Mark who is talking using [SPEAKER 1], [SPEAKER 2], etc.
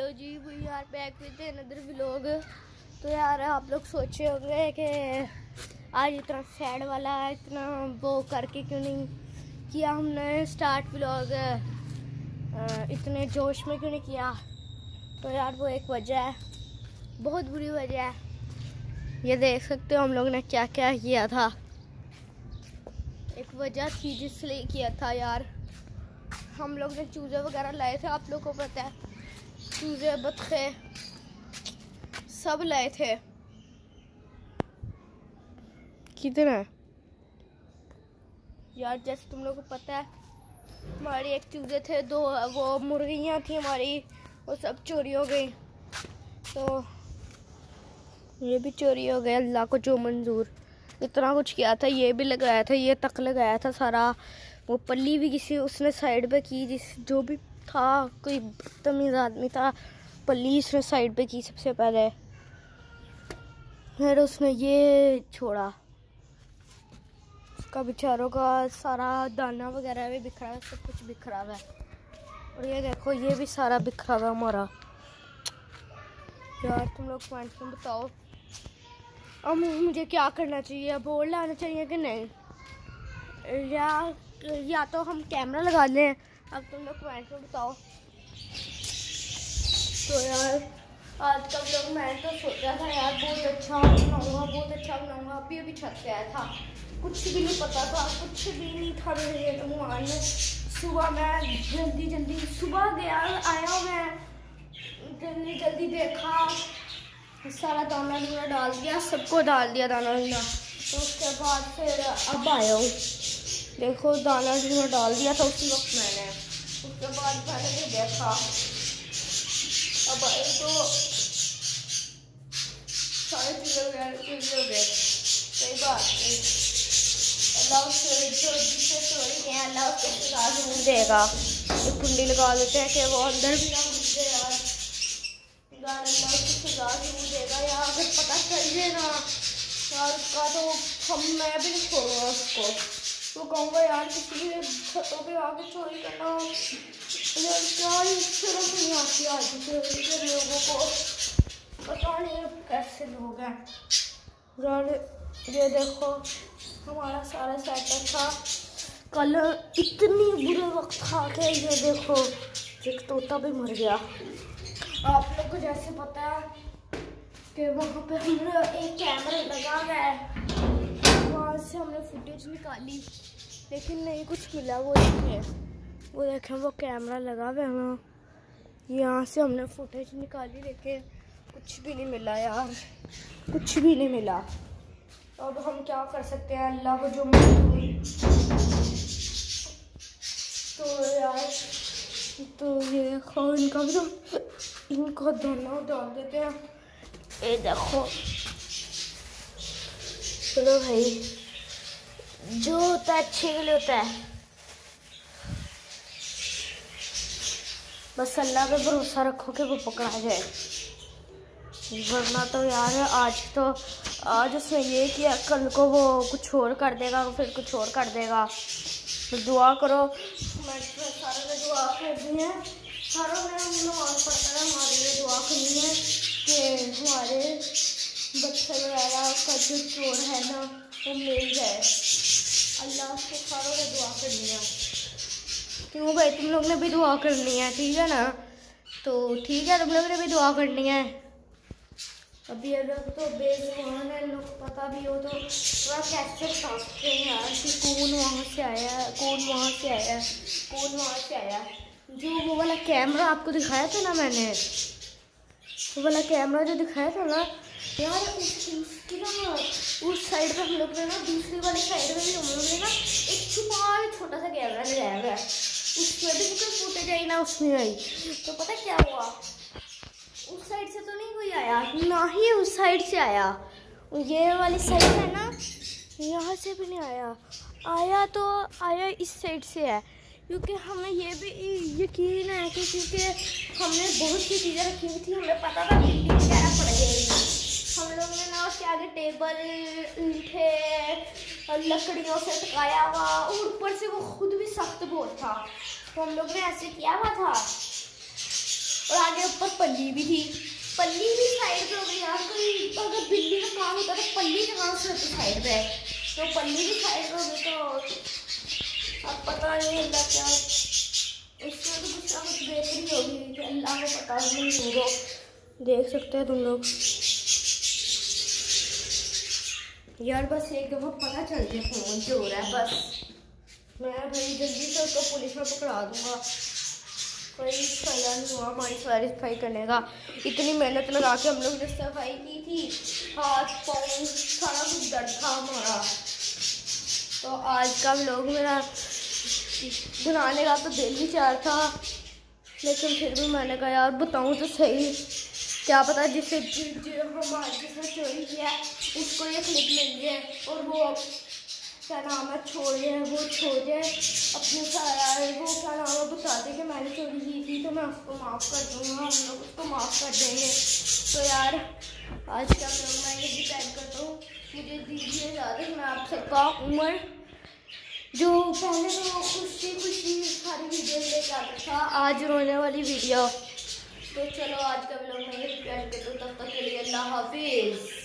[SPEAKER 1] Hello जी, we are back with another vlog. तो यार आप लोग सोचे होंगे कि आज इतना सैड वाला इतना वो करके क्यों नहीं किया हमने स्टार्ट व्लॉग, इतने जोश में क्यों नहीं किया। तो यार वो एक वजह है, बहुत बुरी वजह है। ये देख सकते हो हम लोग ने क्या क्या किया था। एक वजह थी जिसलिए किया था यार, हम लोग ने चूजे वगैरह लाए थे। आप लोग को पता है चूजे बतखे सब लाए थे। कितना यार, जैसे तुम लोग को पता है हमारी एक चूजे थे, दो वो मुर्गियाँ थी हमारी, वो सब चोरी हो गई। तो ये भी चोरी हो गए। अल्लाह को जो मंजूर, इतना कुछ किया था, ये भी लगाया था, ये तक लगाया था सारा। वो पल्ली भी किसी उसने साइड पे की, जिस जो भी था कोई बदतमीज आदमी था, पल्ली उसने साइड पे की सबसे पहले। फिर उसने ये छोड़ा, उसका बेचारों का सारा दाना वगैरह भी बिखरा है, सब कुछ बिखरा हुआ है। और ये देखो ये भी सारा बिखरा हुआ हमारा। यार तुम लोग कमेंट में बताओ अब मुझे क्या करना चाहिए, बोर्ड लाना चाहिए कि नहीं, या तो हम कैमरा लगा लें। अब तुम लोग कमेंट में बताओ। तो यार आज का व्लॉग मैं तो सोचा था यार बहुत अच्छा बनाऊंगा, बहुत अच्छा बनाऊंगा। अभी छत पे आया था, कुछ भी नहीं पता था, कुछ भी नहीं था मेरे अनुमान में। सुबह मैं जल्दी सुबह गया आया, मैं जल्दी देखा, सारा दाना दूना डाल दिया, सबको डाल दिया दाना दूना। तो उसके बाद फिर अब आया हूँ, देखो दाना दूना डाल दिया था उसी वक्त मैंने। उसके बाद मैंने भी देखा, अब आए तो सारे चीज़ें हो गए। सही बात नहीं, अल्लाह उससे जिससे चोरी किया अल्लाह उसको सजा जरूर देगा। एक कुंडी लगा देते हैं कि वो अंदर भी ना घुस जाए यार, अल्लाह उसको सजा जरूर देगा यार। अगर पता चल जाए ना यार उसका, तो मैं भी नहीं छोड़ूंगा उसको। तो कहूँगा यार किसी भी छतों पे आके चोरी करना यार, क्या शर्म नहीं आती आज के लोगों को, पता नहीं कैसे लोग हैं यार। ये देखो हमारा सारा सेटअप था, कल इतनी बुरे वक्त था कि ये देखो एक तोता भी मर गया। आप लोग को जैसे पता है कि वहाँ पे हमने एक कैमरा लगा हुआ है, वहाँ से हमने फुटेज निकाली लेकिन नहीं कुछ मिला। वो देखें वो कैमरा लगा हुआ है, यहाँ से हमने फुटेज निकाली लेकिन कुछ भी नहीं मिला यार, कुछ भी नहीं मिला। अब हम क्या कर सकते हैं, अल्लाह को जो मंजूर। तो यार तो ये देखो इनका भी तो इनको दाना डाल देते हैं। ये देखो चलो भाई, जो होता है अच्छे के लिए होता है, बस अल्लाह पे भरोसा रखो कि वो पकड़ा जाए, वरना तो यार आज उसने ये किया, कल को वो कुछ और कर देगा, फिर कुछ और कर देगा। तो दुआ करो, मैं सारों ने दुआ करनी है, सारों ने नमाज़ पढ़ना है, हमारे लिए दुआ करनी है कि हमारे बच्चे वगैरह का जो चोर है ना वो मिल जाए। अल्लाह से सारों ने दुआ करनी है। क्यों भाई, तुम लोग ने भी दुआ करनी है, ठीक है ना? तो ठीक है, तुम लोग ने भी दुआ करनी है। अभी अगर तो बेजुबान है, लोग पता भी हो तो थोड़ा कैसे समझते हैं यार कि कौन वहाँ से आया है, कौन वहाँ से आया है, कौन वहाँ से आया। जो वो वाला कैमरा आपको दिखाया था ना मैंने, वो वाला कैमरा जो दिखाया था ना यार, उसकी ना उस साइड पे हम लोग ने ना, दूसरी वाली साइड में भी हम लोग ने ना एक छोटा सा कैमरा लगाया हुआ है, उसमें भी कोई फुटेज आई ना उसमें आई। तो पता क्या हुआ, उस साइड से तो नहीं कोई आया, ना ही उस साइड से आया, ये वाली साइड है ना, यहाँ से भी नहीं आया तो आया इस साइड से है। क्योंकि हमें ये भी यकीन है कि क्योंकि हमने बहुत सी चीज़ें रखी हुई थी, हमें पता था बिल्ली वगैरह पड़ जाएगी। हम लोग ने ना उसके आगे टेबल ईंटे और लकड़ियों से टकाया हुआ, और ऊपर से वो खुद भी सख्त बहुत था, तो हम लोग ने ऐसे किया हुआ था। और आगे ऊपर पल्ली भी थी, पल्ली भी साइड पे हो गई यार। कोई तो अगर बिल्ली का काम होता तो पल्ली कहाँ से होती साइड पे, तो पल्ली भी साइड पे हो गई। तो अब पता नहीं अल्लाह क्या, इसमें तो कुछ ना कुछ बेहतरी होगी कि अल्लाह को पता नहीं होगा। देख सकते हैं तुम लोग यार, बस एक दफ़ा पता चल जाए फोन जो हो रहा है, बस मैं भाई जल्दी से उसको पुलिस में पकड़ा दूंगा। कोई फ़ायदा नहीं हुआ हमारी सारी सफाई करने का। इतनी मेहनत लगा के हम लोग ने सफाई की थी, हाथ पाँव सारा कुछ दर्द था हमारा। तो आज का व्लॉग मेरा बनाने का तो दिल भी चाह था, लेकिन फिर भी मैंने कहा यार बताऊँ तो सही, क्या पता जिससे हमारे जिसने चोरी किया उसको ये क्लिप मिल जाए और वो क्या नाम है छोड़े, वो छोड़े अपने सारा, वो क्या नाम है बताते कि मैंने चोरी की थी तो मैं उसको माफ़ कर दूँगा, हम लोग उसको माफ़ कर देंगे। तो यार आज का व्लॉग मैं ये डिसाइड करता हूँ, मुझे दीजिए इजाज़त। मैं आप सबका उम्र जो पहले तो खुशी खुशी सारी वीडियो लेके आता था, आज रोने वाली वीडियो। तो चलो आज का व्लॉग मैं ये डिसाइड करता हूँ, तब तक के लिए अल्लाह हाफिज़।